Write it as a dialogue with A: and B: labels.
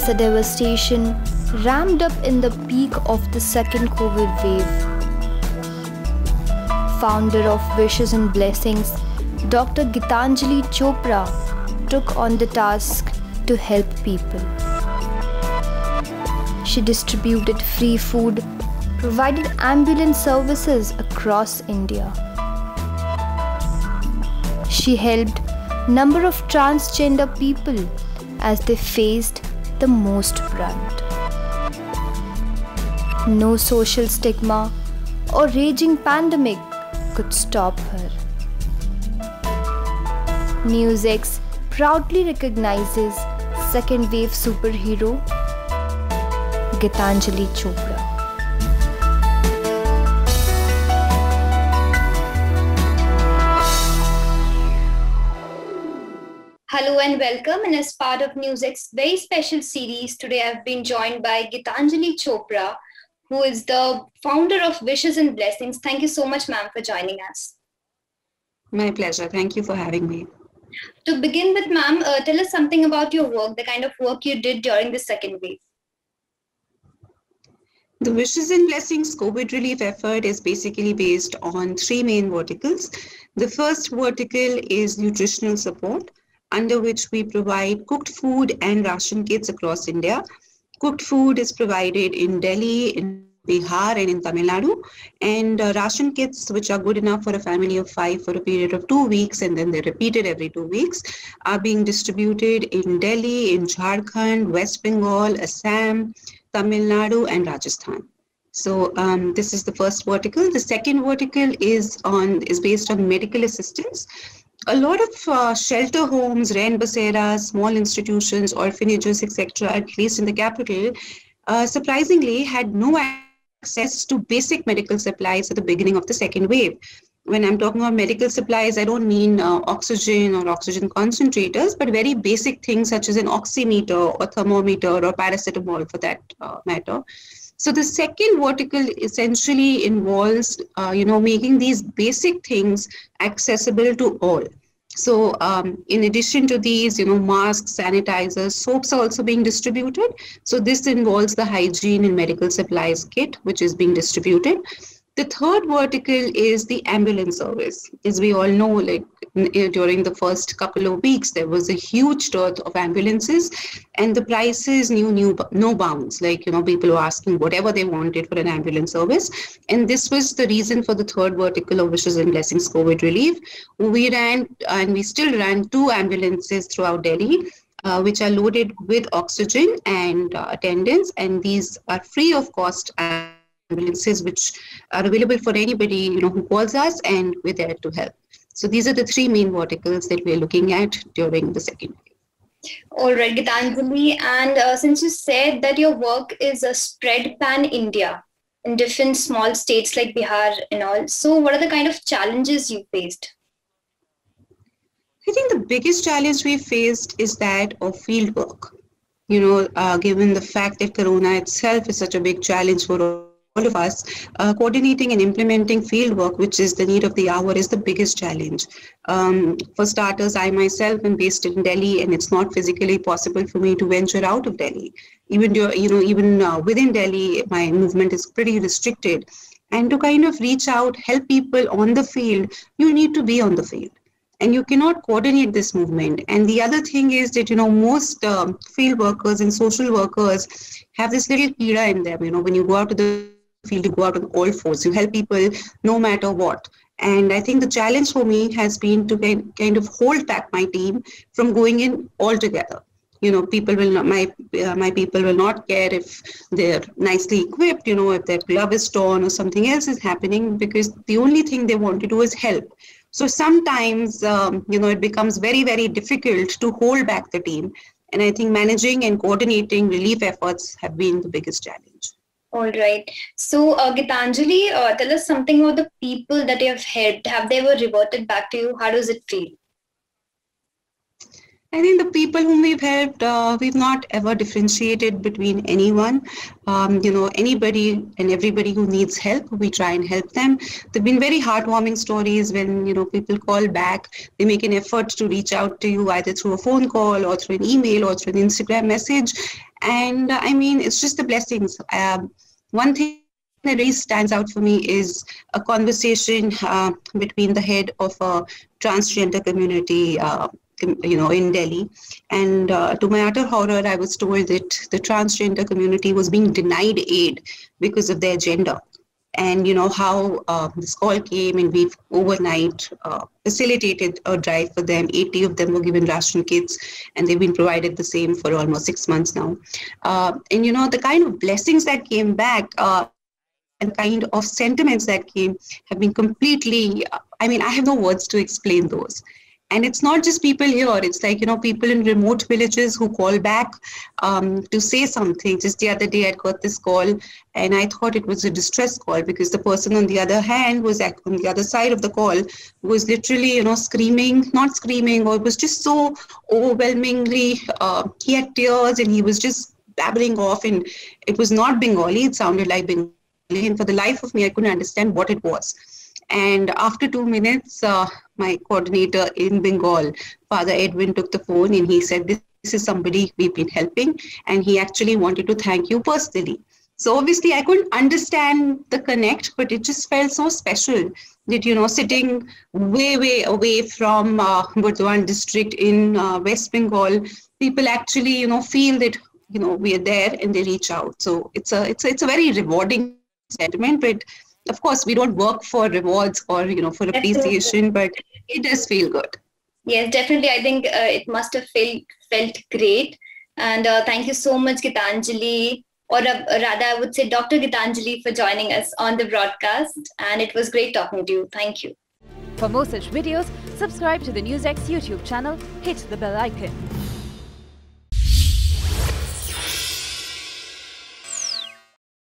A: as the devastation ramped up in the peak of the second COVID wave. Founder of Wishes and Blessings, Dr. Gitanjali Chopra took on the task to help people. She distributed free food, provided ambulance services across India. She helped number of transgender people as they faced the most brunt. No social stigma or raging pandemic could stop her. NewsX proudly recognizes second wave superhero Gitanjali Chopra. Hello and welcome, and as part of NewsX's very special series, today I've been joined by Gitanjali Chopra, who is the founder of Wishes and Blessings. Thank you so much, ma'am, for joining us.
B: My pleasure. Thank you for having me.
A: To begin with, ma'am, tell us something about your work, the kind of work you did during the second wave.
B: The Wishes and Blessings COVID relief effort is basically based on three main verticals. The first vertical is nutritional support, under which we provide cooked food and ration kits across India. Cooked food is provided in Delhi, in Bihar, and in Tamil Nadu. And ration kits, which are good enough for a family of 5 for a period of 2 weeks, and then they're repeated every 2 weeks, are being distributed in Delhi, in Jharkhand, West Bengal, Assam, Tamil Nadu, and Rajasthan. So this is the first vertical. The second vertical is based on medical assistance. A lot of shelter homes, Rain Baseras, small institutions, orphanages, etc., at least in the capital, surprisingly had no access to basic medical supplies at the beginning of the second wave. When I'm talking about medical supplies, I don't mean oxygen or oxygen concentrators, but very basic things such as an oximeter or thermometer or paracetamol for that matter. So the second vertical essentially involves, making these basic things accessible to all. So in addition to these, masks, sanitizers, soaps are also being distributed. So this involves the hygiene and medical supplies kit, which is being distributed. The third vertical is the ambulance service. As we all know, during the first couple of weeks, there was a huge dearth of ambulances, and the prices knew no bounds. People were asking whatever they wanted for an ambulance service. And this was the reason for the third vertical of Wishes and Blessings COVID relief. We ran, and we still run, 2 ambulances throughout Delhi, which are loaded with oxygen and attendants, and these are free of cost ambulances which are available for anybody who calls us, and we're there to help. So these are the 3 main verticals that we're looking at during the second wave.
A: All right, Gitanjali, and since you said that your work is spread pan-India in different small states like Bihar and all, so what are the kind of challenges you faced?
B: I think the biggest challenge we faced is that of field work. Given the fact that Corona itself is such a big challenge for all of us, coordinating and implementing field work, which is the need of the hour, is the biggest challenge. For starters, I myself am based in Delhi, and it's not physically possible for me to venture out of Delhi. Even within Delhi, my movement is pretty restricted. And to kind of reach out, help people on the field, you need to be on the field. And you cannot coordinate this movement. And the other thing is that, most field workers and social workers have this little kira in them. When you go out to the field, you go out on all fours. You help people no matter what. And I think the challenge for me has been to kind of hold back my team from going in altogether. People will not, my people will not care if they're nicely equipped, if their glove is torn or something else is happening, because the only thing they want to do is help. So sometimes, it becomes very, very difficult to hold back the team. And I think managing and coordinating relief efforts have been the biggest challenge.
A: All right. So, Gitanjali, tell us something about the people that you have helped. Have they ever reverted back to you? How does it feel?
B: I think the people whom we've helped, we've not ever differentiated between anyone. Anybody and everybody who needs help, we try and help them. There've been very heartwarming stories when, people call back. They make an effort to reach out to you either through a phone call or through an email or through an Instagram message. And I mean, it's just the blessings. One thing that really stands out for me is a conversation between the head of a transgender community, in Delhi. And to my utter horror, I was told that the transgender community was being denied aid because of their gender. And how this call came, and we've overnight facilitated a drive for them. 80 of them were given ration kits, and they've been provided the same for almost 6 months now. And the kind of blessings that came back, and kind of sentiments that came, have been completely, I mean, I have no words to explain those. And it's not just people here, it's like, people in remote villages who call back to say something. Just the other day, I got this call, and I thought it was a distress call, because the person on the other hand was on the other side of the call, was literally, screaming, not screaming, or it was just so overwhelmingly, he had tears, and he was just babbling off, and it was not Bengali, it sounded like Bengali. And for the life of me, I couldn't understand what it was. And after 2 minutes, my coordinator in Bengal, Father Edwin, took the phone, and he said, this is somebody we've been helping, and he actually wanted to thank you personally. So obviously I couldn't understand the connect, but it just felt so special that, sitting way, way away from Burdwan district in West Bengal, people actually, feel that, we are there, and they reach out. So it's a very rewarding sentiment, but of course, we don't work for rewards or, for appreciation, but it does feel good.
A: Yes, definitely. I think it must have felt great. And thank you so much, Gitanjali, or rather, I would say Dr. Gitanjali, for joining us on the broadcast. And it was great talking to you. Thank you.
C: For more such videos, subscribe to the NewsX YouTube channel, hit the bell icon.